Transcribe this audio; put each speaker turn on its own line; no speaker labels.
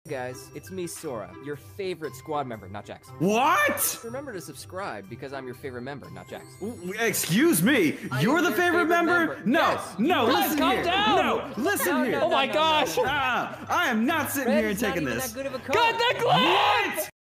Guys, it's me, Sora, your favorite squad member, not Jax.
What?
Remember to subscribe because I'm your favorite member, not Jax.
Excuse me, you're the favorite member? No,
yes.
no,
Guys,
listen
calm
here.
down.
No, listen here.
Oh my gosh.
I am not sitting
Red
here and
is not
taking
even
this.
that good of a card.
Cut the clip!
What?